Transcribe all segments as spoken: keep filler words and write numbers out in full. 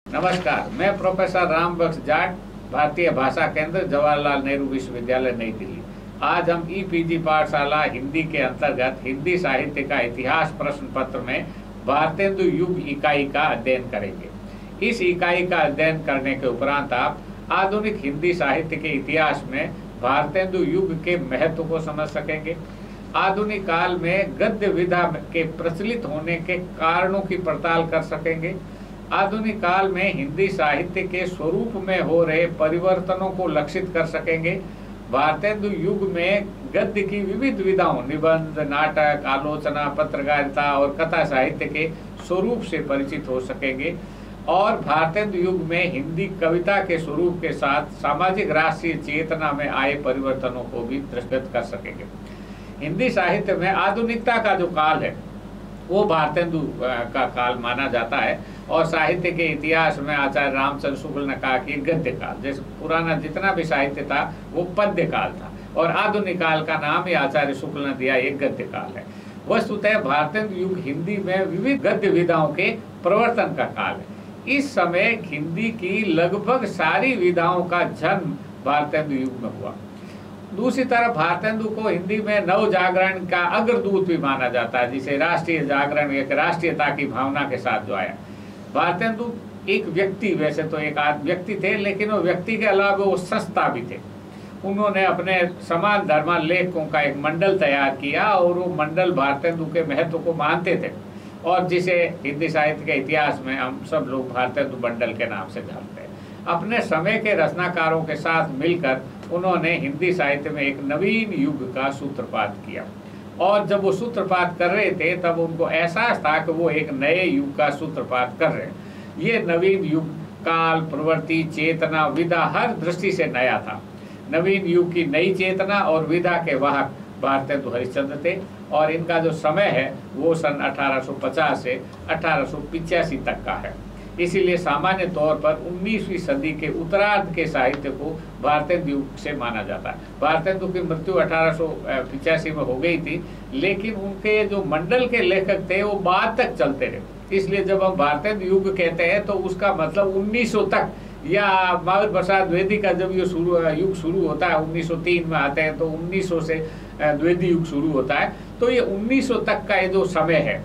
नमस्कार, मैं प्रोफेसर राम बख्श जाट, भारतीय भाषा केंद्र, जवाहरलाल नेहरू विश्वविद्यालय, नई दिल्ली। आज हम ई पी जी पाठशाला हिंदी के अंतर्गत हिंदी साहित्य का इतिहास प्रश्न पत्र में भारतेंदु युग इकाई का अध्ययन करेंगे। इस इकाई का अध्ययन करने के उपरांत आप आधुनिक हिंदी साहित्य के इतिहास में भारतेंदु युग के महत्व को समझ सकेंगे। आधुनिक काल में गद्य विधा के प्रचलित होने के कारणों की पड़ताल कर सकेंगे। आधुनिक काल में हिंदी साहित्य के स्वरूप में हो रहे परिवर्तनों को लक्षित कर सकेंगे। भारतेंदु युग में गद्य की विविध विधाओं, निबंध, नाटक, आलोचना, पत्रकारिता और कथा साहित्य के स्वरूप से परिचित हो सकेंगे और भारतेंदु युग में हिंदी कविता के स्वरूप के साथ सामाजिक राष्ट्रीय चेतना में आए परिवर्तनों को भी दृष्टिगत कर सकेंगे। हिंदी साहित्य में आधुनिकता का जो काल है वो भारतेंदु का काल माना जाता है और साहित्य के इतिहास में आचार्य रामचंद्र शुक्ल ने कहा कि गद्य काल, जैसे पुराना जितना भी साहित्य था वो पद्य काल था और आधुनिक काल का नाम ही आचार्य शुक्ल ने दिया, एक गद्य काल है। वस्तुतः भारतेंदु युग हिंदी में विविध गद्य विधाओं के प्रवर्तन का काल है। इस समय हिंदी की लगभग सारी विधाओं का जन्म भारतेंदु युग में हुआ। दूसरी तरफ भारतेंदु को हिंदी में नव जागरण का अग्रदूत भी माना जाता है, जिसे राष्ट्रीय जागरण, एक राष्ट्रीयता की भावना के साथ जो आया। भारतेंदु एक व्यक्ति, वैसे तो एक आध व्यक्ति थे, लेकिन वो व्यक्ति के अलावा वो संस्था भी थे। उन्होंने अपने समान धर्मालेखों का एक मंडल तैयार किया और वो मंडल भारतेंदु के महत्व को मानते थे और जिसे हिंदी साहित्य के इतिहास में हम सब लोग भारतेंदु मंडल के नाम से जानते हैं। अपने समय के रचनाकारों के साथ मिलकर उन्होंने हिंदी साहित्य में एक नवीन युग का सूत्रपात किया और जब वो सूत्रपात कर रहे थे तब उनको एहसास था कि वो एक नए युग का सूत्रपात कर रहे हैं। ये नवीन युग काल, प्रवृत्ति, चेतना, विधा हर दृष्टि से नया था। नवीन युग की नई चेतना और विधा के वाहक भारतेंदु हरिश्चंद्र थे और इनका जो समय है वो सन अठारह सौ पचास से अठारह सौ पिचासी तक का है। इसीलिए सामान्य तौर पर उन्नीसवीं सदी के उत्तरार्ध के साहित्य को भारतेंदु युग से माना जाता है। भारतेंदु की मृत्यु अठारह सौ पिचासी में हो गई थी, लेकिन उनके जो मंडल के लेखक थे वो बाद तक चलते रहे। इसलिए जब हम भारतेंदु युग कहते हैं तो उसका मतलब उन्नीस सौ तक, या महावीर प्रसाद द्विवेदी का जब ये शुरू युग शुरू होता है, उन्नीस सौ तीन में आते हैं तो उन्नीस सौ से द्विवेदी युग शुरू होता है, तो ये उन्नीस सौ तक का ये जो समय है,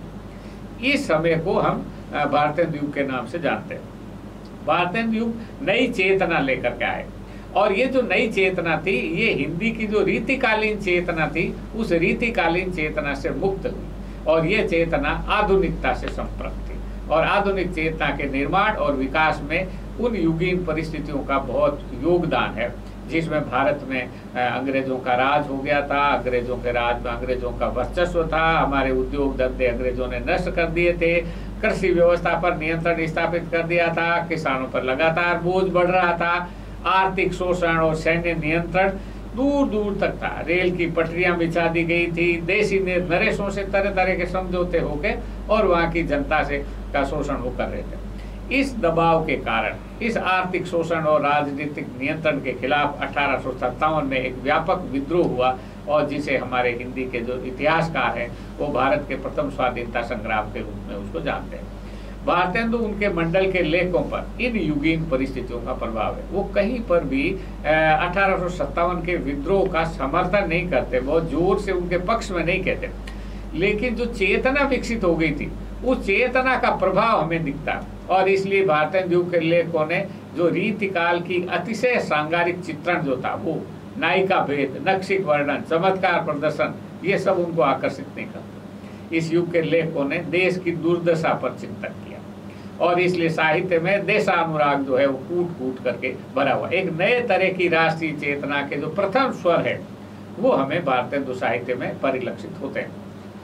इस समय को हम भारतेंदु युग के नाम से जानते हैं। भारतेंदु युग नई चेतना लेकर के आए और ये जो नई चेतना थी ये हिंदी की जो रीतिकालीन चेतना थी उस रीतिकालीन चेतना से मुक्त हुई और ये चेतना आधुनिकता से संपर्क थी और आधुनिक चेतना के निर्माण और विकास में उन युगीन परिस्थितियों का बहुत योगदान है, जिसमें भारत में अंग्रेजों का राज हो गया था। अंग्रेजों के राज में अंग्रेजों का वर्चस्व था। हमारे उद्योग धंधे अंग्रेजों ने नष्ट कर दिए थे। कृषि व्यवस्था पर नियंत्रण स्थापित कर दिया था। किसानों पर लगातार बोझ बढ़ रहा था। आर्थिक शोषण और सैन्य नियंत्रण दूर दूर तक था। रेल की पटरियां बिछा दी गई थी। देशी नरेशों से तरह तरह के समझौते होके और वहाँ की जनता से का शोषण वो कर रहे थे। इस दबाव के कारण, इस आर्थिक शोषण और राजनीतिक नियंत्रण के खिलाफ अठारह सौ सत्तावन में एक व्यापक विद्रोह हुआ और जिसे हमारे हिंदी के जो इतिहासकार हैं वो भारत के प्रथम स्वाधीनता संग्राम के रूप में उसको जानते हैं। भारतेंदु उनके मंडल के लेखों पर इन युगीन परिस्थितियों का प्रभाव है। वो कहीं पर भी अठारह सौ सत्तावन के विद्रोह का समर्थन नहीं करते, बहुत जोर से उनके पक्ष में नहीं कहते, लेकिन जो चेतना विकसित हो गई थी उस चेतना का प्रभाव हमें दिखता और इसलिए भारतेंदु युग के लेखकों ने जो रीतिकाल की अतिशय सांगारिक चित्रण जो था, वो नायिका भेद, नक्शिक वर्णन, चमत्कार प्रदर्शन, ये सब उनको आकर्षित नहीं करते। इस युग के लेखकों ने देश की दुर्दशा पर चिंतन किया और इसलिए साहित्य में देशानुराग जो है वो कूट कूट करके भरा हुआ। एक नए तरह की राष्ट्रीय चेतना के जो प्रथम स्वर है वो हमें भारतेंदु साहित्य में परिलक्षित होते हैं।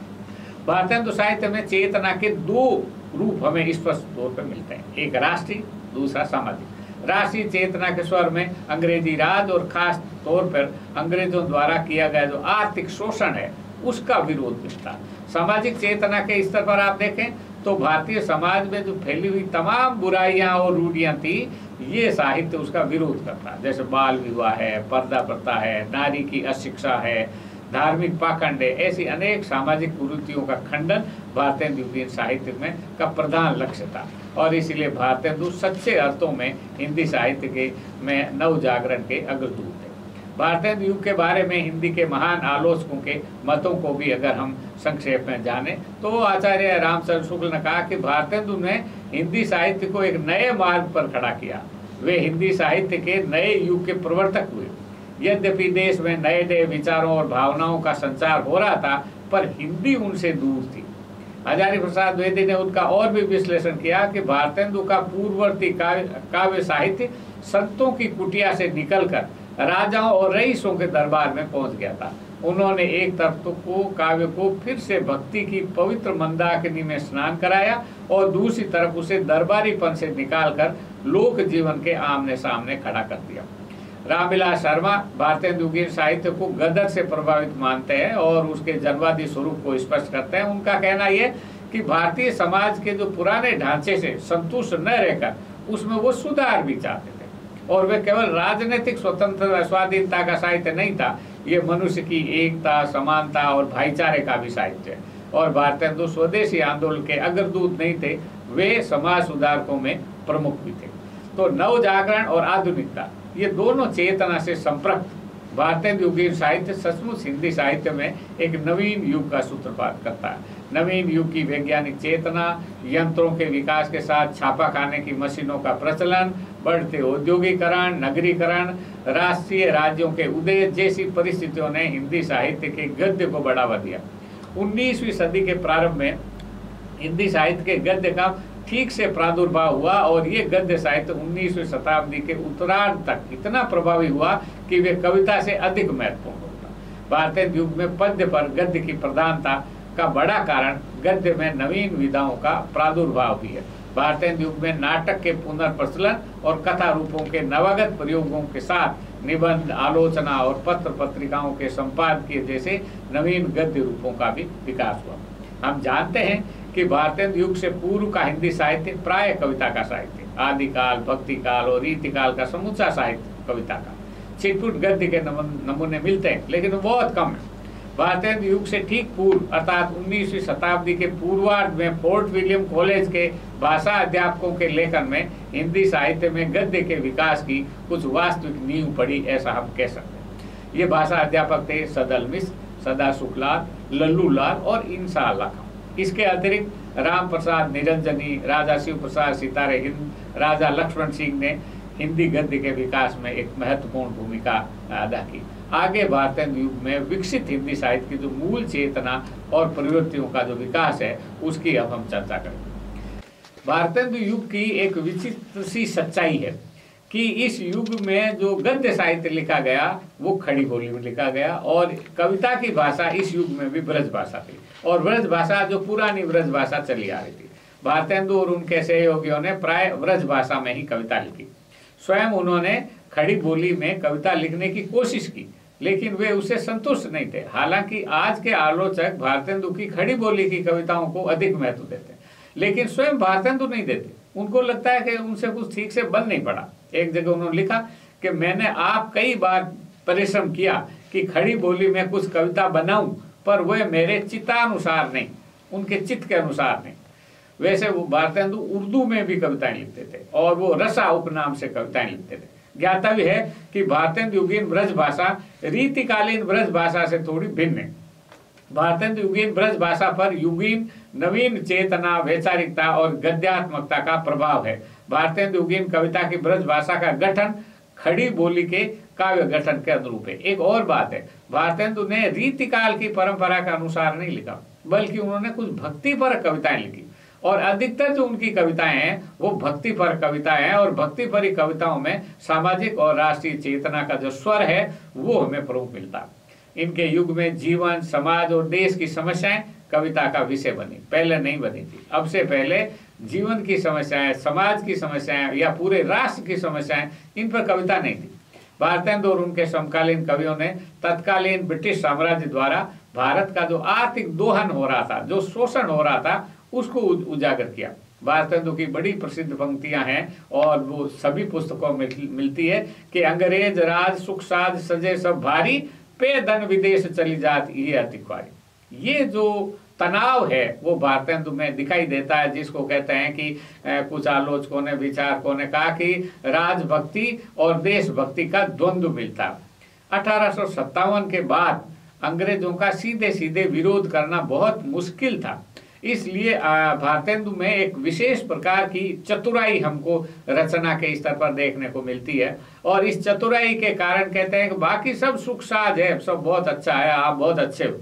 भारतेंदु साहित्य में चेतना के दो रूप हमें स्पष्ट तौर पर मिलते हैं, एक राष्ट्रीय, दूसरा सामाजिक। राष्ट्रीय चेतना के स्वर में अंग्रेजी राज और खास तौर पर अंग्रेजों द्वारा किया गया जो आर्थिक शोषण है उसका विरोध मिलता। सामाजिक चेतना के स्तर पर आप देखें तो भारतीय समाज में जो फैली हुई तमाम बुराइयां और रूढ़ियां थी ये साहित्य उसका विरोध करता, जैसे बाल विवाह है, पर्दा प्रथा है, नारी की अशिक्षा है, धार्मिक पाखंड है, ऐसी अनेक सामाजिक कुरीतियों का खंडन भारतेंदु युगीन साहित्य में का प्रधान लक्ष्य था और इसीलिए भारतेंदु सच्चे अर्थों में हिंदी साहित्य के में नव जागरण के अग्रदूत थे। भारतेंदु युग के बारे में हिंदी के महान आलोचकों के मतों को भी अगर हम संक्षेप में जाने तो आचार्य रामचंद्र शुक्ल ने कहा कि भारतेंदु ने हिंदी साहित्य को एक नए मार्ग पर खड़ा किया। वे हिंदी साहित्य के नए युग के प्रवर्तक हुए। यद्यपि देश में नए नए विचारों और भावनाओं का संचार हो रहा था, पर हिंदी उनसे दूर थी। हजारी प्रसाद द्विवेदी ने उनका और भी विश्लेषण किया कि भारतेंदु का पूर्ववर्ती काव्य काव्य साहित्य संतों की कुटिया से निकलकर राजाओं और रईसों के दरबार में पहुंच गया था। उन्होंने एक तरफ तो को काव्य को फिर से भक्ति की पवित्र मंदाकिनी में स्नान कराया और दूसरी तरफ उसे दरबारीपन से निकालकर लोक जीवन के आमने सामने खड़ा कर दिया। रामविलास शर्मा भारतेंदु युगीन साहित्य को गदर से प्रभावित मानते हैं और उसके जन्मवादी स्वरूप को स्पष्ट करते हैं। उनका कहना यह कि भारतीय समाज के जो पुराने ढांचे से संतुष्ट न रहकर उसमें वो सुधार भी चाहते थे और वे केवल राजनीतिक स्वतंत्रता स्वाधीनता का साहित्य नहीं था, ये मनुष्य की एकता, समानता और भाईचारे का भी साहित्य है। और भारतेंदु स्वदेशी आंदोलन के अग्रदूत नहीं थे, वे समाज सुधारकों में प्रमुख भी थे। तो नव जागरण और आधुनिकता ये दोनों चेतना से संपृक्त भारतेंदु युगीन साहित्य सचमुच हिंदी साहित्य में एक नवीन युग का सूत्रपात करता है। नवीन युग की वैज्ञानिक चेतना, यंत्रों के विकास के साथ छापा खाने की मशीनों का प्रचलन, बढ़ते औद्योगिकरण, नगरीकरण, राष्ट्रीय राज्यों के उदय जैसी परिस्थितियों ने हिंदी साहित्य के गद्य को बढ़ावा दिया। उन्नीसवीं सदी के प्रारंभ में हिंदी साहित्य के गद्य का ठीक से प्रादुर्भाव हुआ और ये गद्य साहित्य उन्नीसवीं शताब्दी के उत्तरार्ध तक इतना प्रभावी हुआ कि वे कविता से अधिक महत्वपूर्ण होता। भारतेंदु युग में पद्य पर गद्य की प्रधानता का बड़ा कारण गद्य में नवीन विधाओं का प्रादुर्भाव भी है। भारतेंदु युग में नाटक के पुनर्प्रचलन और कथा रूपों के नवागत प्रयोगों के साथ निबंध, आलोचना और पत्र पत्रिकाओं के संपादकीय जैसे नवीन गद्य रूपों का भी विकास हुआ। हम जानते हैं कि भारतेंदु युग से पूर्व का हिंदी साहित्य प्राय कविता का साहित्य, आदिकाल, भक्ति काल और रीतिकाल का समूचा साहित्य कविता का। छिटपुट गद्य के नमूने मिलते हैं लेकिन वो बहुत कम है। भारतेंदु युग से ठीक पूर्व अर्थात उन्नीसवीं शताब्दी के पूर्वार्ध में फोर्ट विलियम कॉलेज के भाषा अध्यापकों के लेखन में हिंदी साहित्य में गद्य के विकास की कुछ वास्तविक नींव पड़ी, ऐसा हम कह सकते हैं। ये भाषा अध्यापक थे सदल मिश्र, सदा सुखलाल, लल्लू लाल और इंसा लाखा। इसके अतिरिक्त राम प्रसाद निरंजनी, राजा शिव प्रसाद सितारे हिंद, राजा लक्ष्मण सिंह ने हिंदी गद्य के विकास में एक महत्वपूर्ण भूमिका अदा की। आगे भारतेंदु युग में विकसित हिंदी साहित्य की जो मूल चेतना और प्रवृत्तियों का जो विकास है उसकी अब हम चर्चा करेंगे। भारतेंदु युग की एक विचित्र सी सच्चाई है कि इस युग में जो गद्य साहित्य लिखा गया वो खड़ी बोली में लिखा गया और कविता की भाषा इस युग में भी ब्रज भाषा थी और ब्रज भाषा जो पुरानी ब्रज भाषा चली आ रही थी। भारतेंदु और उनके सहयोगियों ने प्राय ब्रज भाषा में ही कविता लिखी। स्वयं उन्होंने खड़ी बोली में कविता लिखने की कोशिश की लेकिन वे उससे संतुष्ट नहीं थे। हालांकि आज के आलोचक भारतेंदु की खड़ी बोली की कविताओं को अधिक महत्व देते हैं लेकिन स्वयं भारतेंदु नहीं देते। उनको लगता है कि उनसे कुछ ठीक से बन नहीं पड़ा। एक जगह उन्होंने लिखा कि मैंने आप कई बार परिश्रम किया कि खड़ी बोली में कुछ कविता बनाऊं पर वह मेरे चित्तानुसार नहीं, उनके चित्त के अनुसार नहीं। वैसे वो भारतेंदु उर्दू में भी कविताएं लिखते थे और वो रसा उपनाम से कविताएं लिखते थे। ज्ञातव्य है कि भारतेंदु युगीन ब्रज भाषा रीतिकालीन ब्रज भाषा से थोड़ी भिन्न है। भारतेंदु युगीन ब्रज भाषा पर युगीन नवीन चेतना, वैचारिकता और गद्यात्मकता का प्रभाव है। भारतेंदु युगीन कविता की ब्रज भाषा का गठन खड़ी बोली के काव्य गठन के अनुरूप है। एक और बात है, भारतेंदु ने रीतिकाल की परंपरा के अनुसार नहीं लिखा बल्कि उन्होंने कुछ भक्ति पर कविताएं लिखी और अधिकतर जो उनकी कविताएं हैं वो भक्ति पर कविताएं हैं और भक्ति परी कविताओं में सामाजिक और राष्ट्रीय चेतना का जो स्वर है वो हमें प्रमुख मिलता। इनके युग में जीवन, समाज और देश की समस्याएं कविता का विषय बनी, पहले नहीं बनी थी। अब से पहले जीवन की समस्याएं, समाज की समस्याएं या पूरे राष्ट्र की समस्याएं, इन पर कविता नहीं थी। भारतेंदु और उनके समकालीन कवियों ने तत्कालीन ब्रिटिश साम्राज्य द्वारा भारत का जो आर्थिक दोहन हो रहा था, जो शोषण हो रहा था, उसको उजागर किया। भारतेंदु की बड़ी प्रसिद्ध पंक्तियां हैं और वो सभी पुस्तकों में मिलती है कि अंग्रेज राज सुख साज सजे सब भारी, पे धन विदेश चली जात ये अतिक्वारी। ये जो तनाव है वो भारतेंदु में दिखाई देता है, जिसको कहते हैं कि कुछ आलोचकों ने विचारकों ने कहा कि राजभक्ति और देशभक्ति का द्वंद्व मिलता। अठारह सौ सत्तावन के बाद अंग्रेजों का सीधे सीधे विरोध करना बहुत मुश्किल था, इसलिए भारतेंदु में एक विशेष प्रकार की चतुराई हमको रचना के स्तर पर देखने को मिलती है। और इस चतुराई के कारण कहते हैं कि बाकी सब सुख साज है, सब बहुत अच्छा है, आप बहुत अच्छे हो,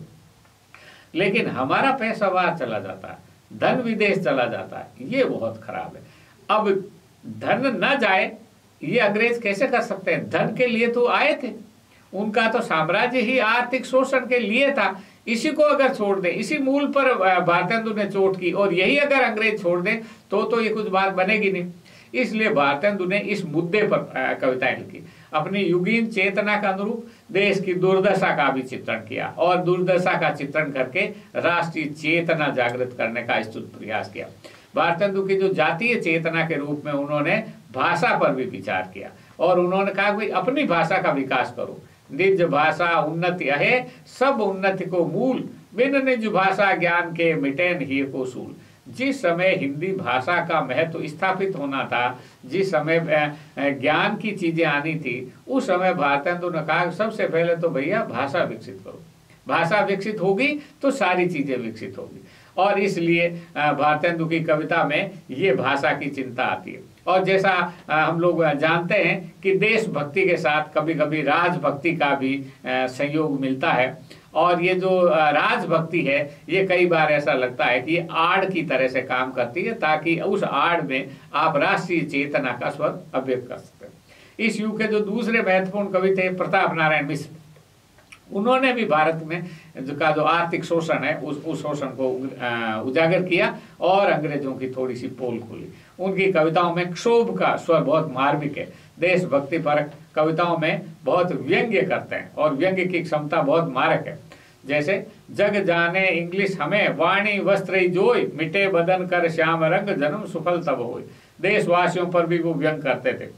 लेकिन हमारा पैसा बाहर चला जाता है, धन विदेश चला जाता है, ये बहुत खराब है। अब धन न जाए ये अंग्रेज कैसे कर सकते हैं? धन के लिए तो आए थे, उनका तो साम्राज्य ही आर्थिक शोषण के लिए था। इसी को अगर छोड़ दें, इसी मूल पर भारतेंदु ने चोट की और यही अगर अंग्रेज छोड़ दें तो तो ये कुछ बात बनेगी नहीं। इसलिए भारतेंदु ने इस मुद्दे पर कविताएं लिखी। अपनी युगीन चेतना के अनुरूप देश की दुर्दशा का भी चित्रण किया और दुर्दशा का चित्रण करके राष्ट्रीय चेतना जागृत करने का स्तुत प्रयास किया। भारतेंदु की जो जातीय चेतना के रूप में उन्होंने भाषा पर भी विचार किया और उन्होंने कहा कि अपनी भाषा का विकास करो, निज भाषा उन्नति है, सब उन्नति को मूल, बिन निज भाषा ज्ञान के मिटेन ही को सूल। जिस समय हिंदी भाषा का महत्व स्थापित होना था, जिस समय ज्ञान की चीजें आनी थी, उस समय भारतेंदु ने कहा सबसे पहले तो भैया भाषा विकसित करो, भाषा विकसित होगी तो सारी चीजें विकसित होगी। और इसलिए भारतेंदु की कविता में ये भाषा की चिंता आती है। और जैसा हम लोग जानते हैं कि देशभक्ति के साथ कभी कभी राजभक्ति का भी संयोग मिलता है, और ये जो राजभक्ति है ये कई बार ऐसा लगता है कि ये आड़ की तरह से काम करती है, ताकि उस आड़ में आप राष्ट्रीय चेतना का स्वर अभिव्यक्त कर सकते हैं। इस युग के जो दूसरे महत्वपूर्ण कवि थे प्रताप नारायण मिश्र, उन्होंने भी भारत में जो का जो आर्थिक शोषण है उस उस शोषण को उजागर किया और अंग्रेजों की थोड़ी सी पोल खोली। उनकी कविताओं में क्षोभ का स्वर बहुत मार्मिक है, देशभक्ति परक कविताओं में बहुत व्यंग्य करते हैं और व्यंग्य की क्षमता बहुत मारक है। जैसे जग जाने इंग्लिश हमें, वाणी वस्त्र जोय, मिटे बदन कर श्याम रंग, जन्म सुफल तब होय। देशवासियों पर भी वो व्यंग करते थे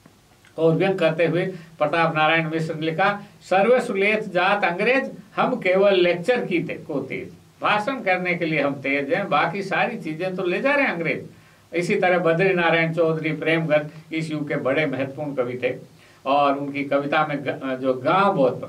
और व्यंग करते हुए प्रताप नारायण मिश्र ने लिखा, सर्वसुलेथ जात अंग्रेज, हम केवल लेक्चर की ते को तेज। भाषण करने के लिए हम तेज हैं, बाकी सारी चीजें तो ले जा रहे हैं अंग्रेज। इसी तरह बद्री नारायण चौधरी प्रेमगंज इस युग के बड़े महत्वपूर्ण कवि थे और उनकी कविता में जो गांव बहुत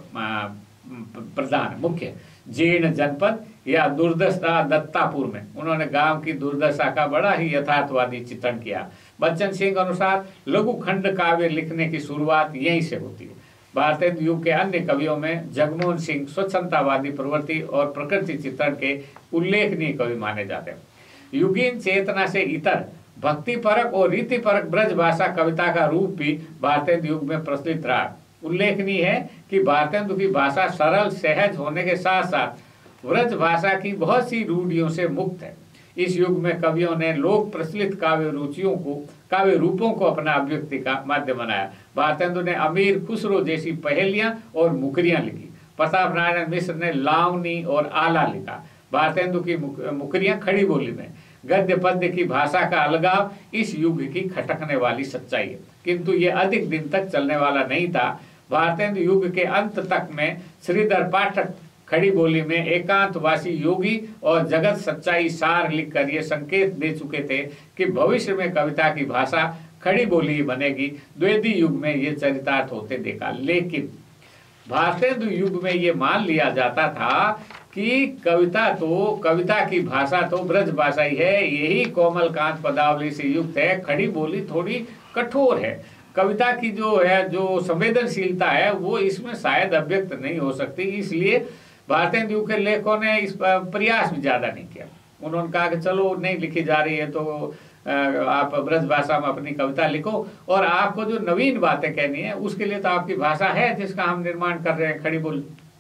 प्रधान मुख्य, जीर्ण जनपद या दुर्दशा दत्तापुर में उन्होंने गांव की दुर्दशा का बड़ा ही यथार्थवादी चित्रण किया। बच्चन सिंह अनुसार लघु खंड काव्य लिखने की शुरुआत यहीं से होती है। भारतीय युग के अन्य कवियों में जगमोहन सिंह स्वच्छंदतावादी प्रवृत्ति और प्रकृति चित्रण के उल्लेखनीय कवि माने जाते हैं। युगीन चेतना से इतर भक्ति परक और रीति परक ब्रज भाषा कविता का रूप भी भारतीय युग में प्रचलित रहा। उल्लेखनीय है कि भारतेंदु की भाषा सरल सहज होने के साथ साथ व्रज भाषा की बहुत सी रूढ़ियों से मुक्त है। इस युग में कवियों ने लोक प्रचलित काव्य रुचियों को काव्य रूपों को अपना अभिव्यक्ति का माध्यम बनाया। भारतेंदु ने अमीर खुसरो जैसी पहेलियां और मुकरियां लिखी। प्रताप नारायण मिश्र ने लावनी और आला लिखा। भारतेंदु की मुकरियां खड़ी बोली में, गद्य पद्य की भाषा का अलगाव इस युग की खटकने वाली सच्चाई है, किंतु ये अधिक दिन तक चलने वाला नहीं था। भारतेंदु युग के अंत तक में श्रीधर पाठक खड़ी बोली में एकांतवासी योगी और जगत सच्चाई सार लिखकर ये संकेत दे चुके थे कि भविष्य में कविता की भाषा खड़ी बोली बनेगी। द्विवेदी युग में ये चरितार्थ होते देखा, लेकिन भारतेंदु युग में ये मान लिया जाता था कि कविता तो कविता की भाषा तो ब्रज भाषा ही है, यही कोमल कांत पदावली से युक्त है, खड़ी बोली थोड़ी कठोर है। कविता की जो है जो संवेदनशीलता है वो इसमें शायद अभिव्यक्त नहीं हो सकती, इसलिए भारतीय युग के लेखकों ने इस प्रयास भी ज्यादा नहीं किया। उन्होंने कहा कि चलो नहीं लिखी जा रही है तो आप ब्रज भाषा में अपनी कविता लिखो, और आपको जो नवीन बातें कहनी है उसके लिए तो आपकी भाषा है जिसका हम निर्माण कर रहे हैं, खड़ी बोली।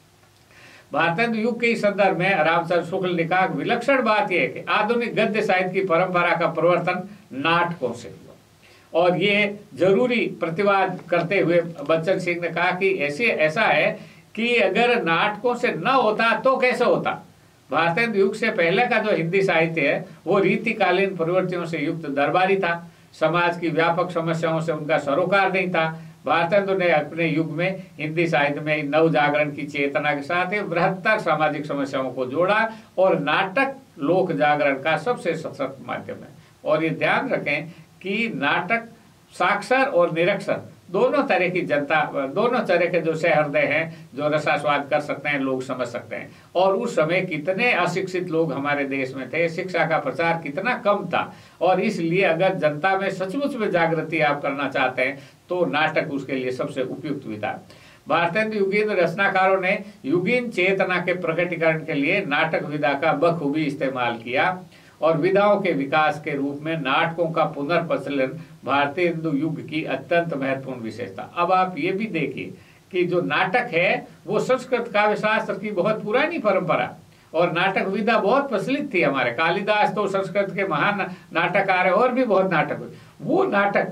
भारतीय युग के संदर्भ में रामचंद्र शुक्ल ने कहा विलक्षण बात यह है कि आधुनिक गद्य साहित्य की परंपरा का परिवर्तन नाटकों से हुआ, और ये जरूरी प्रतिवाद करते हुए बच्चन सिंह ने कहा कि ऐसे ऐसा है कि अगर नाटकों से न होता तो कैसे होता। भारतीय युग से पहले का जो हिंदी साहित्य है वो रीतिकालीन प्रवृत्तियों से युक्त दरबारी था, समाज की व्यापक समस्याओं से उनका सरोकार नहीं था। भारतेंदु ने अपने युग में हिंदी साहित्य में नव जागरण की चेतना के साथ ही बृहत्तर सामाजिक समस्याओं को जोड़ा और नाटक लोक जागरण का सबसे सशक्त माध्यम है। और ये ध्यान रखें कि नाटक साक्षर और निरक्षर दोनों तरह की जनता, दोनों तरह के जो सहृदय हैं, जो रसास्वाद कर सकते हैं, लोग समझ सकते हैं। और उस समय कितने अशिक्षित लोग हमारे देश में थे, शिक्षा का प्रचार कितना कम था, और इसलिए अगर जनता में सचमुच में जागृति आप करना चाहते हैं तो नाटक उसके लिए सबसे उपयुक्त विधा है। भारतेंदु युगीन रचनाकारों ने युगीन चेतना के प्रकटीकरण के लिए नाटक विधा का बखूबी इस्तेमाल किया और विधाओं के विकास के रूप में नाटकों का पुनर्प्रचलन भारतेंदु युग की अत्यंत महत्वपूर्ण विशेषता। अब आप ये भी देखिए कि जो नाटक है वो संस्कृत काव्य शास्त्र की बहुत पुरानी परंपरा और नाटक विधा बहुत प्रचलित थी। हमारे कालिदास तो संस्कृत के महान नाटककार है, और भी बहुत नाटक हुए। वो नाटक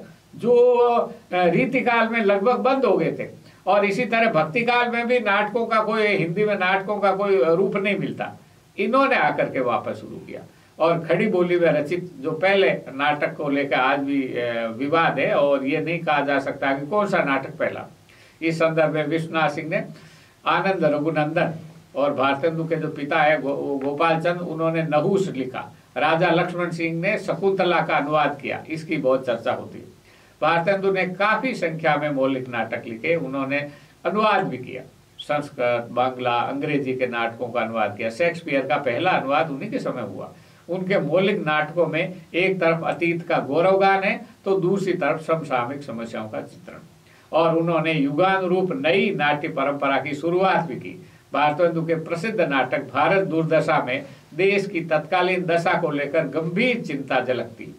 जो रीतिकाल में लगभग बंद हो गए थे, और इसी तरह भक्ति काल में भी नाटकों का कोई, हिंदी में नाटकों का कोई रूप नहीं मिलता, इन्होंने आकर के वापस शुरू किया। और खड़ी बोली में रचित जो पहले नाटक को लेकर आज भी विवाद है, और ये नहीं कहा जा सकता कि कौन सा नाटक पहला। इस संदर्भ में विश्वनाथ सिंह ने आनंद रघुनंदन और भारतेंदु के जो पिता है गो, गोपाल चंद, उन्होंने नहुस लिखा। राजा लक्ष्मण सिंह ने शकुंतला का अनुवाद किया, इसकी बहुत चर्चा होती है। भारतेंदु ने काफी संख्या में मौलिक नाटक लिखे, उन्होंने अनुवाद भी किया। संस्कृत, बांग्ला, अंग्रेजी के नाटकों का अनुवाद किया। शेक्सपियर का पहला अनुवाद उन्हीं के समय हुआ। उनके मौलिक नाटकों में एक तरफ अतीत का गौरवगान है तो दूसरी तरफ समसामयिक समस्याओं का चित्रण, और उन्होंने युगानुरूप नई नाट्य परंपरा की शुरुआत भी की। भारतेंदु के प्रसिद्ध नाटक भारत दुर्दशा में देश की तत्कालीन दशा को लेकर गंभीर चिंता झलकती।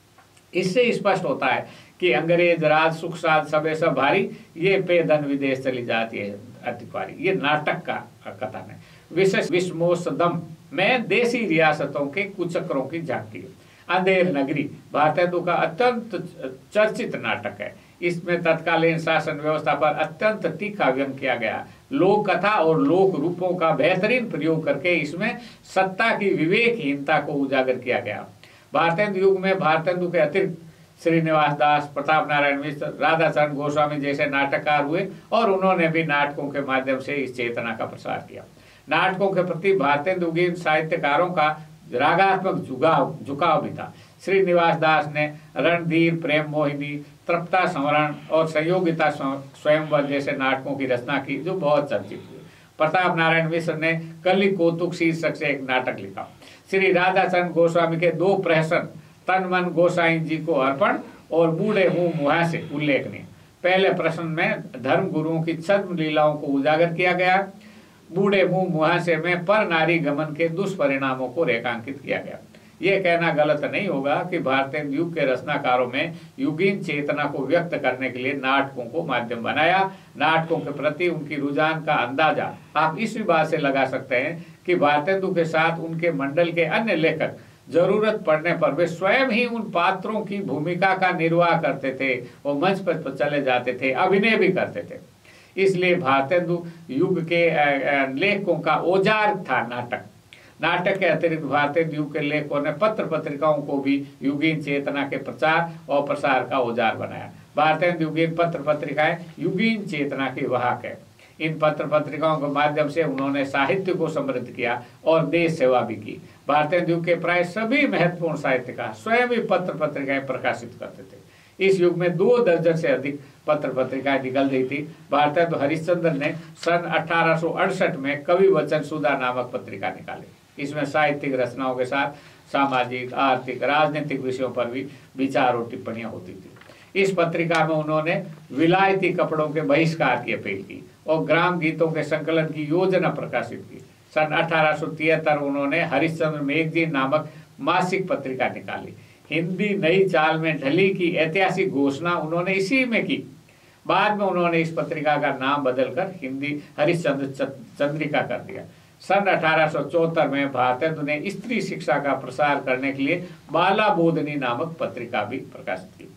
इससे स्पष्ट होता है कि अंग्रेज राज सुख साध सबे सब भारी, ये पे धन विदेश चली जाती है अतिपारी, ये नाटक का कथन है। विशेष विश्वमोत्सदम में देसी रियासतों के कुचक्रों की झांकी। अंधेर नगरी भारतेंदु का अत्यंत चर्चित नाटक है। इसमें तत्कालीन शासन व्यवस्था पर अत्यंत तीखा व्यंग किया गया। लोक कथा और लोक रूपों का बेहतरीन प्रयोग करके इसमें सत्ता की विवेकहीनता को उजागर किया गया। भारतेंदु युग में भारतेंदु के अतिरिक्त श्रीनिवास दास, प्रताप नारायण मिश्र, राधाचरण गोस्वामी जैसे नाटककार हुए, और उन्होंने भी नाटकों के माध्यम से इस चेतना का प्रसार किया। नाटकों के प्रति भारतेंदु के साहित्यकारों का रागात्मक झुकाव झुकाव भी था। श्रीनिवास दास ने रणधीर, प्रेम मोहिनी, तृप्ता संवरण और संयोगिता स्वयंवर जैसे नाटकों की रचना की जो बहुत चर्चित हुई। प्रताप नारायण मिश्र ने कली कौतुक शीर्षक से एक नाटक लिखा। श्री राधाचरण गोस्वामी के दो प्रहसन तन मन गोसाई जी को अर्पण और बूढ़े मुंह मुहासे उल्लेखनीय। पहले प्रश्न में धर्म गुरुओं की छद्म लीलाओं को उजागर किया गया। बूढ़े मुंह मुहासे में पर नारी गमन के दुष्परिणामों को रेखांकित किया गया। यह कहना गलत नहीं होगा कि भारतेंदु युग के रचनाकारों में युगीन चेतना को व्यक्त करने के लिए नाटकों को माध्यम बनाया। नाटकों के प्रति उनकी रुझान का अंदाजा आप इस बात से लगा सकते हैं कि भारतेंदु के साथ उनके मंडल के अन्य लेखक जरूरत पड़ने पर वे स्वयं ही उन पात्रों की भूमिका का निर्वाह करते थे, वो मंच पर चले जाते थे, अभिनय भी करते थे। इसलिए भारतेंदु युग के लेखकों का औजार था नाटक। नाटक के अतिरिक्त भारतेंदु युग के लेखकों ने पत्र पत्रिकाओं को भी युगीन चेतना के प्रचार और प्रसार का औजार बनाया। भारतेंदु युगीन पत्र पत्रिकाएं युगीन चेतना की वाहक है। इन पत्र पत्रिकाओं के माध्यम से उन्होंने साहित्य को समृद्ध किया और देश सेवा भी की। भारतेंदु युग के प्राय सभी महत्वपूर्ण साहित्यकार स्वयं ही पत्र पत्रिकाएं प्रकाशित करते थे। इस युग में दो दर्जन से अधिक पत्र पत्रिकाएं निकल रही थी। भारतेंदु हरिश्चंद्र ने सन अठारह सौ अड़सठ में कवि वचन सुधा नामक पत्रिका निकाली। इसमें साहित्यिक रचनाओं के साथ सामाजिक, आर्थिक, राजनीतिक विषयों पर भी विचार और टिप्पणियां होती थी। इस पत्रिका में उन्होंने विलायती कपड़ों के बहिष्कार की अपील की और ग्राम गीतों के संकलन की योजना प्रकाशित की। सन अठारह सौ तिहत्तर उन्होंने हरिश्चंद्र मैगजीन नामक मासिक पत्रिका निकाली। हिंदी नई चाल में ढली की ऐतिहासिक घोषणा उन्होंने इसी में की। बाद में उन्होंने इस पत्रिका का नाम बदलकर हिंदी हरिश्चंद्र चंद्रिका कर दिया। सन अठारह सौ चौहत्तर में भारतेंदु ने स्त्री शिक्षा का प्रसार करने के लिए बाला बोधनी नामक पत्रिका भी प्रकाशित की।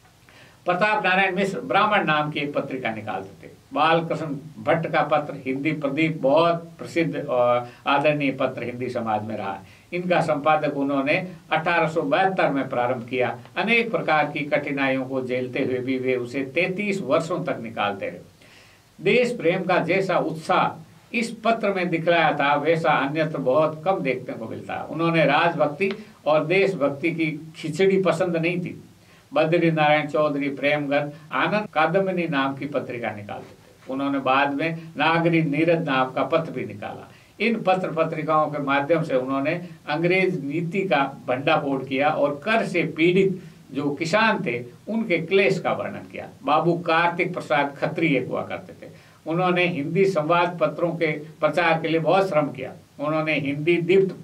प्रताप नारायण मिश्र ब्राह्मण नाम की एक पत्रिका निकालते थे। बालकृष्ण भट्ट का पत्र हिंदी प्रदीप बहुत प्रसिद्ध और आदरणीय पत्र हिंदी समाज में रहा। इनका संपादक उन्होंने अठारह सौ बहत्तर में प्रारंभ किया। अनेक प्रकार की कठिनाइयों को झेलते हुए भी वे उसे तैंतीस वर्षों तक निकालते रहे। देश प्रेम का जैसा उत्साह इस पत्र में दिखलाया था वैसा अन्यत्र बहुत कम देखने को मिलता है। उन्होंने राजभक्ति और देशभक्ति की खिचड़ी पसंद नहीं थी। बद्री नारायण चौधरी प्रेमगंज आनंद कादम्बिनी नाम की पत्रिका निकालते थे। उन्होंने बाद में नागरी नीरद नाम का पत्र भी निकाला। इन पत्र पत्रिकाओं के माध्यम से उन्होंने अंग्रेज नीति का भंडाफोड़ किया और कर से पीड़ित जो किसान थे उनके क्लेश का वर्णन किया। बाबू कार्तिक प्रसाद खत्री एक हुआ करते थे। उन्होंने हिंदी संवाद पत्रों के प्रचार के लिए बहुत श्रम किया। उन्होंने हिंदी दीप्त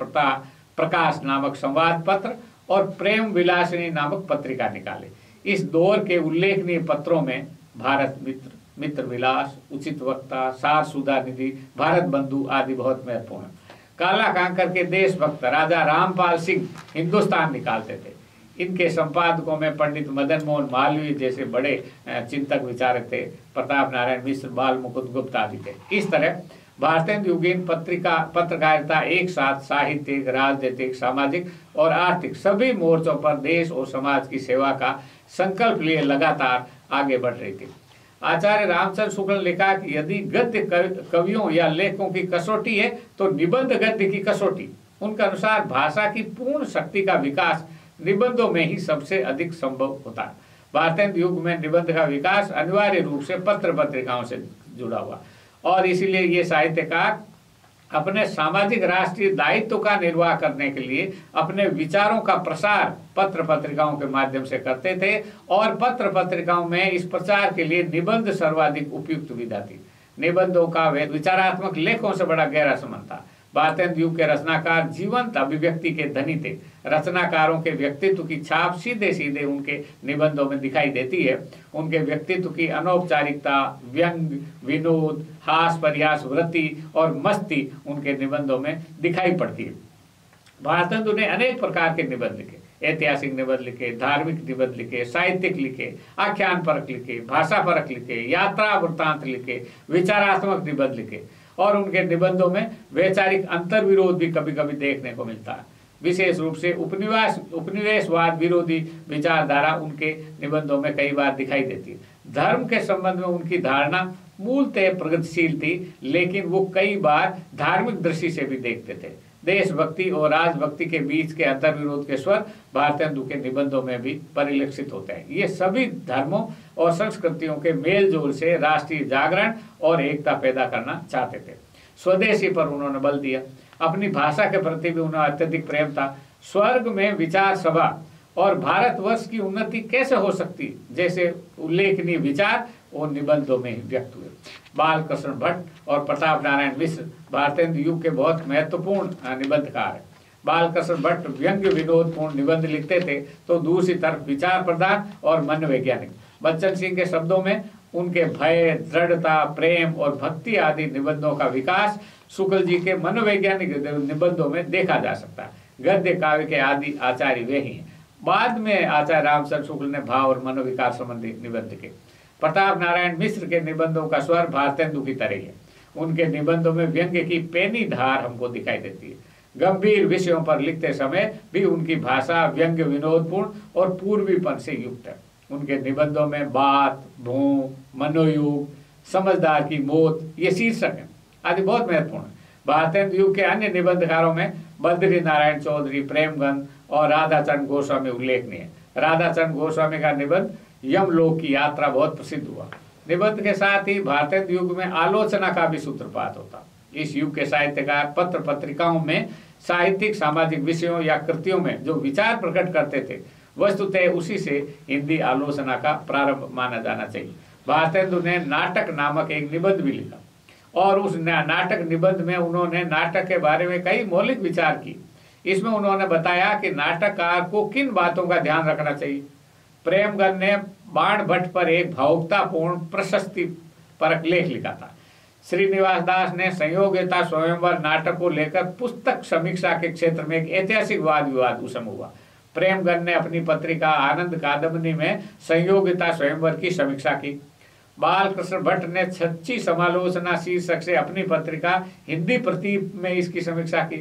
प्रकाश नामक संवाद पत्र और प्रेम विलासिनी नामक पत्रिका निकाले। इस दौर के उल्लेखनीय पत्रों में भारत मित्र, मित्र विलास, उचित वक्ता, सार सुधा निधि, भारत बंधु आदि बहुत महत्वपूर्ण। काला कांकर के देशभक्त राजा रामपाल सिंह हिंदुस्तान निकालते थे। इनके संपादकों में पंडित मदन मोहन मालवीय जैसे बड़े चिंतक विचारक थे। प्रताप नारायण मिश्र, बाल मुकुंद गुप्ता आदि थे। इस तरह भारतेंदु युगीन पत्रिका पत्रकारिता एक साथ साहित्यिक, राजनीतिक, सामाजिक और आर्थिक सभी मोर्चों पर देश और समाज की सेवा का संकल्प लिए लगातार आगे बढ़ रही थी। आचार्य रामचंद्र शुक्ल ने लिखा कि यदि गद्य कवियों या लेखकों की कसौटी है तो निबंध गद्य की कसौटी। उनके अनुसार भाषा की पूर्ण शक्ति का विकास निबंधों में ही सबसे अधिक संभव होता है। भारतेंदु युग में निबंध का विकास अनिवार्य रूप से पत्र पत्रिकाओं से जुड़ा हुआ और इसीलिए ये साहित्यकार अपने सामाजिक राष्ट्रीय दायित्व का निर्वाह करने के लिए अपने विचारों का प्रसार पत्र पत्रिकाओं के माध्यम से करते थे और पत्र पत्रिकाओं में इस प्रचार के लिए निबंध सर्वाधिक उपयुक्त विधा थी। निबंधों का विचारात्मक लेखों से बड़ा गहरा संबंध था। भारतेंदु युग के रचनाकार जीवंत अभिव्यक्ति के धनी थे। रचनाकारों के व्यक्तित्व की छाप सीधे सीधे उनके निबंधों में दिखाई देती है। उनके व्यक्तित्व की अनौपचारिकता, व्यंग, विनोद, हास, परिहास, वृत्ति और मस्ती उनके निबंधों में दिखाई पड़ती है। भारतेंदु ने अनेक प्रकार के निबंध लिखे। ऐतिहासिक निबंध लिखे, धार्मिक निबंध लिखे, साहित्यिक लिखे, आख्यान परक लिखे, भाषा परक लिखे, यात्रा वृत्तांत लिखे, विचारात्मक निबंध लिखे और उनके निबंधों में वैचारिक अंतर्विरोध भी कभी कभी देखने को मिलता है। विशेष रूप से उपनिवेश उपनिवेशवाद विरोधी विचारधारा उनके निबंधों में कई बार दिखाई देती है। धर्म के संबंध में उनकी धारणा मूलतः प्रगतिशील थी, लेकिन वो कई बार धार्मिक दृष्टि से भी देखते थे। देशभक्ति और राजभक्ति के बीच के अंतर्विरोध के स्वर भारतेंदु के निबंधों में भी परिलक्षित होते हैं। ये सभी धर्मों और संस्कृतियों के मेल जोल से राष्ट्रीय जागरण और एकता पैदा करना चाहते थे। स्वदेशी पर उन्होंने बल दिया। अपनी भाषा के प्रति भी उन्हें अत्यधिक प्रेम था। स्वर्ग में विचार सभा और भारतवर्ष की उन्नति कैसे हो सकती जैसे उल्लेखनीय विचार और निबंधों में व्यक्त हुए। बालकृष्ण भट्ट और प्रताप नारायण मिश्र भारतेंदु युग के बहुत महत्वपूर्ण निबंधकार हैं। बालकृष्ण भट्ट व्यंग्य विनोदपूर्ण निबंध लिखते थे तो दूसरी तरफ विचार प्रधान और मन वैज्ञानिक। बच्चन सिंह के शब्दों में उनके भय, दृढ़ता, प्रेम और भक्ति आदि निबंधों का विकास शुक्ल जी के मनोवैज्ञानिक निबंधों में देखा जा सकता है। गद्य काव्य के आदि आचार्य वे ही हैं। बाद में आचार्य रामचंद्र शुक्ल ने भाव और मनोविकार संबंधी निबंध लिखे। प्रताप नारायण मिश्र के निबंधों का स्वर भारतेंदु की तरह है। उनके निबंधों में व्यंग्य की पैनी धार हमको दिखाई देती है। गंभीर विषयों पर लिखते समय भी उनकी भाषा व्यंग्य, विनोदपूर्ण और पूर्वीपन से युक्त है। उनके निबंधों में बात, भूं, मनोयुग, समझदार की मौत ये शीर्षक है आदि बहुत महत्वपूर्ण है। भारतेंदु युग के अन्य निबंधकारों में बद्री नारायण चौधरी, प्रेमगंज और राधाचंद्र गोस्वामी उल्लेखनीय है। राधाचंद्र गोस्वामी का निबंध यमलोक की यात्रा बहुत प्रसिद्ध हुआ। निबंध के साथ ही भारतेंदु युग में आलोचना का भी सूत्रपात होता। इस युग के साहित्यकार पत्र पत्रिकाओं में साहित्यिक, सामाजिक विषयों या कृतियों में जो विचार प्रकट करते थे वस्तुतः उसी से हिंदी आलोचना का प्रारंभ माना जाना चाहिए। भारतेंदु ने नाटक नामक एक निबंध भी लिखा और उस नाटक निबंध में उन्होंने नाटक के बारे में कई मौलिक विचार की। इसमें उन्होंने बताया कि नाटककार को किन बातों का ध्यान रखना चाहिए। प्रेमगंज ने बाण भट्ट पर एक भावुकतापूर्ण प्रशस्ति परक लेख लिखा था। श्रीनिवास दास ने संयोगिता स्वयंवर नाटक को लेकर पुस्तक समीक्षा के क्षेत्र में एक ऐतिहासिक वाद विवाद उसम हुआ। प्रेमगंज ने अपनी पत्रिका आनंद कादम्बिनी में संयोगिता स्वयंवर की समीक्षा की। बालकृष्ण भट्ट ने सच्ची समालोचना शीर्षक से अपनी पत्रिका हिंदी प्रतीप में इसकी समीक्षा की।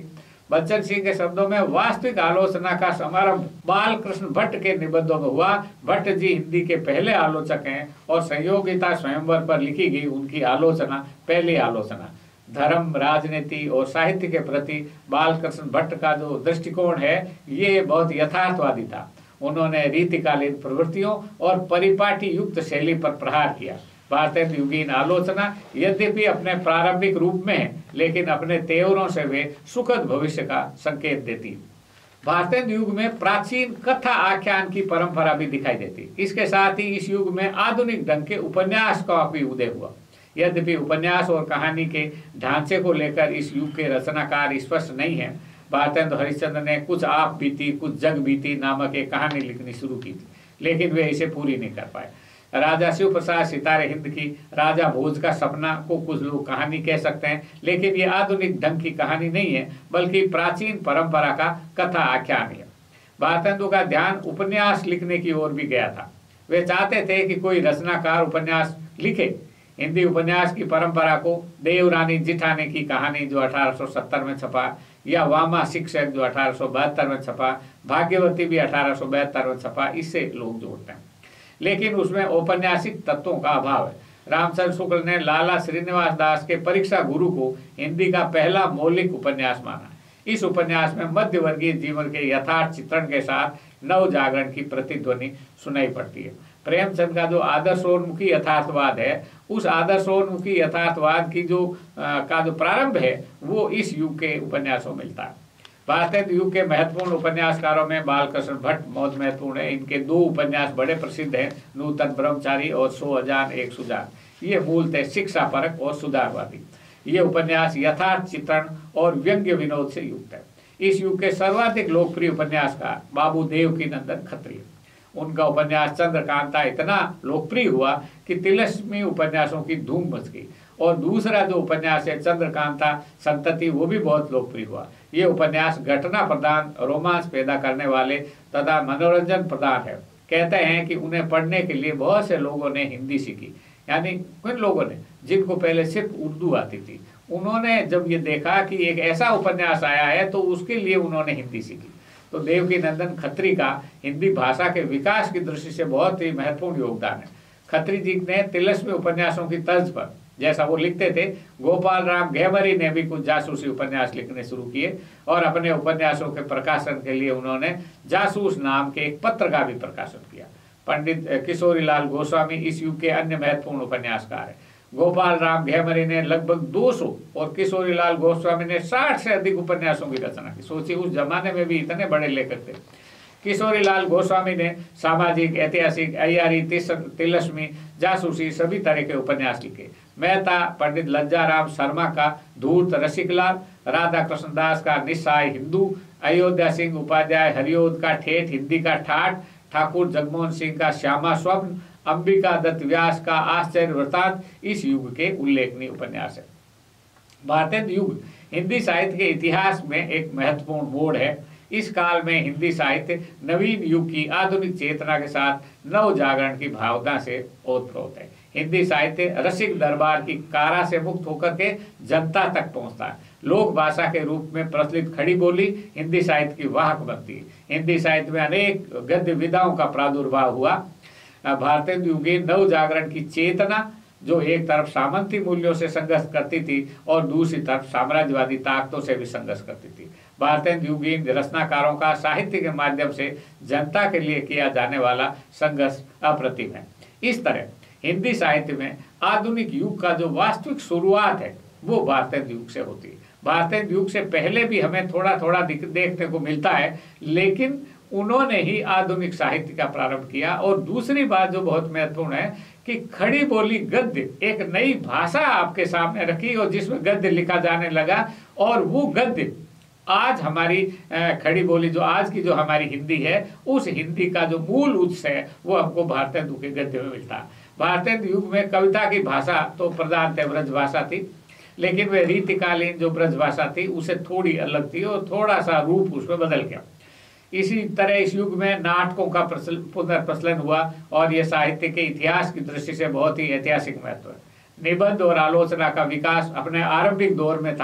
बच्चन सिंह के शब्दों में, वास्तविक आलोचना का समारंभ बालकृष्ण भट्ट के निबंधों में हुआ। भट्ट जी हिंदी के पहले आलोचक हैं और संयोगिता स्वयंवर पर लिखी गई उनकी आलोचना पहली आलोचना। धर्म, राजनीति और साहित्य के प्रति बालकृष्ण भट्ट का जो दृष्टिकोण है ये बहुत यथार्थवादी था। उन्होंने रीतिकालीन प्रवृत्तियों और परिपाटी युक्त शैली पर प्रहार किया। भारतेंदु युगीन आलोचना यद्यपि अपने प्रारंभिक रूप में है, लेकिन अपने तेवरों से वे सुखद भविष्य का संकेत देती। भारतेंदु युग में प्राचीन कथा आख्यान की परंपरा भी दिखाई देती। इसके साथ ही इस युग में आधुनिक ढंग के उपन्यास का भी उदय हुआ। यद्यपि उपन्यास और कहानी के ढांचे को लेकर इस युग के रचनाकार स्पष्ट नहीं है। भारतेंदु हरिश्चंद्र ने कुछ आप बीती कुछ जग बीती नामक एक कहानी लिखनी शुरू की थी, लेकिन वे इसे पूरी नहीं कर पाए। राजा शिव प्रसाद सितारे हिंद की राजा भोज का सपना को कुछ लोग कहानी कह सकते हैं, लेकिन ये आधुनिक ढंग की कहानी नहीं है, बल्कि प्राचीन परंपरा का कथा आख्यान है। भारतेंदु का ध्यान उपन्यास लिखने की ओर भी गया था। वे चाहते थे कि कोई रचनाकार उपन्यास लिखे। हिंदी उपन्यास की परंपरा को देवरानी जिठानी की कहानी जो अठारह सौ सत्तर में छपा, या वामा शिक्षक जो अठारह सौ बहत्तर में छपा, भाग्यवती भी अठारह सौ बहत्तर में छपा, इससे लोग जोड़ते हैं, लेकिन उसमें औपन्यासिक तत्वों का अभाव है। रामचंद्र शुक्ल ने लाला श्रीनिवास दास के परीक्षा गुरु को हिंदी का पहला मौलिक उपन्यास माना। इस उपन्यास में मध्यवर्गीय जीवन के यथार्थ चित्रण के साथ नव जागरण की प्रतिध्वनि सुनाई पड़ती है। प्रेमचंद का जो आदर्शोन्मुखी यथार्थवाद है, उस आदर्शोन्मुखी यथार्थवाद की जो आ, का जो प्रारंभ है वो इस युग के उपन्यासों में मिलता है। भारतेंदु युग के महत्वपूर्ण उपन्यासकारों में बालकृष्ण भट्ट बहुत महत्वपूर्ण है। इनके दो उपन्यास बड़े प्रसिद्ध हैं, नूतन ब्रह्मचारी और सौ अजान एक सुजान। ये मूलतः शिक्षा परक और सुधारवादी। ये उपन्यास यथार्थ चित्रण और व्यंग्य विनोद से युक्त है। इस युग के सर्वाधिक लोकप्रिय उपन्यासकार बाबू देवकीनंदन खत्री। उनका उपन्यास चंद्रकांता इतना लोकप्रिय हुआ कि तिलस्मी उपन्यासों की धूम मच गई। और दूसरा जो उपन्यास है चंद्रकांता संतति, वो भी बहुत लोकप्रिय हुआ। ये उपन्यास घटना प्रधान, रोमांस पैदा करने वाले तथा मनोरंजन प्रधान है। कहते हैं कि उन्हें पढ़ने के लिए बहुत से लोगों ने हिंदी सीखी, यानी किन लोगों ने, जिनको पहले सिर्फ उर्दू आती थी। उन्होंने जब ये देखा कि एक ऐसा उपन्यास आया है तो उसके लिए उन्होंने हिंदी सीखी। तो देवकीनंदन खत्री का हिंदी भाषा के विकास की दृष्टि से बहुत ही महत्वपूर्ण योगदान है। खत्री जी ने तिलस्मी उपन्यासों की तर्ज पर, जैसा वो लिखते थे, गोपाल राम घेमरी ने भी कुछ जासूसी उपन्यास लिखने शुरू किए और अपने उपन्यासों के प्रकाशन के लिए उन्होंने जासूस नाम के एक पत्र का भी प्रकाशन किया। पंडित किशोरीलाल गोस्वामी इस युग के अन्य महत्वपूर्ण उपन्यासकार है। गोपाल राम घेमरी ने लगभग दो सौ और किशोरीलाल गोस्वामी ने साठ से अधिक उपन्यासों की रचना की। सोचिए उस जमाने में भी इतने बड़े लेखक थे। किशोरीलाल गोस्वामी ने सामाजिक, ऐतिहासिक, अय्यारी, तिलस्मी, जासूसी सभी तरह के उपन्यास लिखे। मेहता पंडित लज्जाराम शर्मा का धूर्त रसिकलाल, राधा कृष्णदास का निस्सहाय हिंदू, अयोध्या सिंह उपाध्याय हरिओद का ठेठ हिंदी का ठाठ, ठाकुर जगमोहन सिंह का श्यामा स्वप्न, अंबिका दत्त व्यास का आश्चर्य वृतांत इस युग के उल्लेखनीय उपन्यास है। भारतेंदु युग हिंदी साहित्य के इतिहास में एक महत्वपूर्ण मोड़ है। इस काल में हिंदी साहित्य नवीन युग की आधुनिक चेतना के साथ नव जागरण की भावना से ओतप्रोत है। हिंदी साहित्य रसिक दरबार की कारा से मुक्त होकर के जनता तक पहुंचता है। लोक भाषा के रूप में प्रचलित खड़ी बोली हिंदी साहित्य की वाहक बनती है। हिंदी साहित्य में अनेक गद्य विधाओं का प्रादुर्भाव हुआ। भारतेंदु युगीन नव जागरण की चेतना जो एक तरफ सामंती मूल्यों से संघर्ष करती थी और दूसरी तरफ साम्राज्यवादी ताकतों से भी संघर्ष करती थी। भारतेंदु युगीन रचनाकारों का साहित्य के माध्यम से जनता के लिए किया जाने वाला संघर्ष अप्रतिम है। इस तरह हिंदी साहित्य में आधुनिक युग का जो वास्तविक शुरुआत है वो भारतेंदु युग से होती है। भारतेंदु युग से पहले भी हमें थोड़ा थोड़ा देखने को मिलता है, लेकिन उन्होंने ही आधुनिक साहित्य का प्रारंभ किया। और दूसरी बात जो बहुत महत्वपूर्ण है कि खड़ी बोली गद्य एक नई भाषा आपके सामने रखी और जिसमें गद्य लिखा जाने लगा। और वो गद्य आज हमारी खड़ी बोली जो आज की जो हमारी हिंदी है, उस हिंदी का जो मूल उत्स है वो हमको भारतेंदु के गद्य में मिलता है। भारतेंदु युग में कविता की भाषा तो प्रधानतः ब्रज भाषा थी, लेकिन वह रीतिकालीन जो ब्रज भाषा थी उसे थोड़ी अलग थी और थोड़ा सा रूप उसमें बदल गया। इसी तरह इस युग में नाटकों का पुनर्प्रचलन हुआ और यह साहित्य के इतिहास की दृष्टि से बहुत ही ऐतिहासिक महत्व है। निबंध और आलोचना का विकास अपने आरंभिक दौर में था,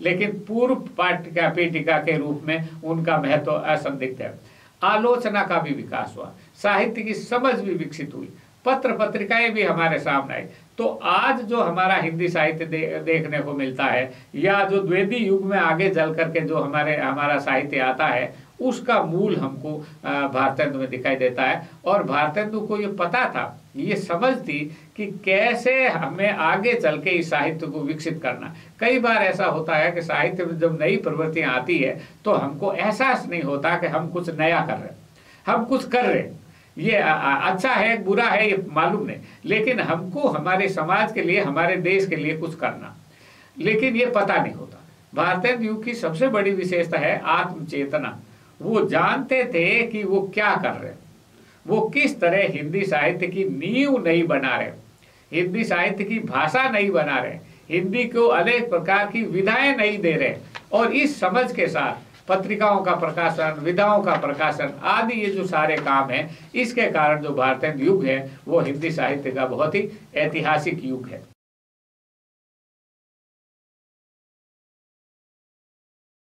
लेकिन पूर्व पाठ्यका पीठिका के रूप में उनका महत्व असंदिग्ध है। आलोचना का भी विकास हुआ, साहित्य की समझ भी विकसित हुई, पत्र पत्रिकाएं भी हमारे सामने आई। तो आज जो हमारा हिंदी साहित्य दे, देखने को मिलता है, या जो द्विवेदी युग में आगे चल करके जो हमारे हमारा साहित्य आता है, उसका मूल हमको भारतेंदु में दिखाई देता है। और भारतेंदु को ये पता था, ये समझ थी कि कैसे हमें आगे चल के इस साहित्य को विकसित करना। कई बार ऐसा होता है कि साहित्य में जब नई प्रवृत्तियां आती है तो हमको एहसास नहीं होता कि हम कुछ नया कर रहे हैं, हम कुछ कर रहे हैं, ये अच्छा है बुरा है ये मालूम नहीं, लेकिन हमको हमारे समाज के लिए, हमारे देश के लिए कुछ करना, लेकिन ये पता नहीं होता। भारतेंदु युग की सबसे बड़ी विशेषता है आत्मचेतना। वो जानते थे कि वो क्या कर रहे हैं, वो किस तरह हिंदी साहित्य की नींव नहीं बना रहे, हिंदी साहित्य की भाषा नहीं बना रहे, हिंदी को अनेक प्रकार की विधाएं नहीं दे रहे। और इस समझ के साथ पत्रिकाओं का प्रकाशन, विधाओं का प्रकाशन आदि ये जो सारे काम हैं, इसके कारण जो भारतेंदु युग है वो हिंदी साहित्य का बहुत ही ऐतिहासिक युग है।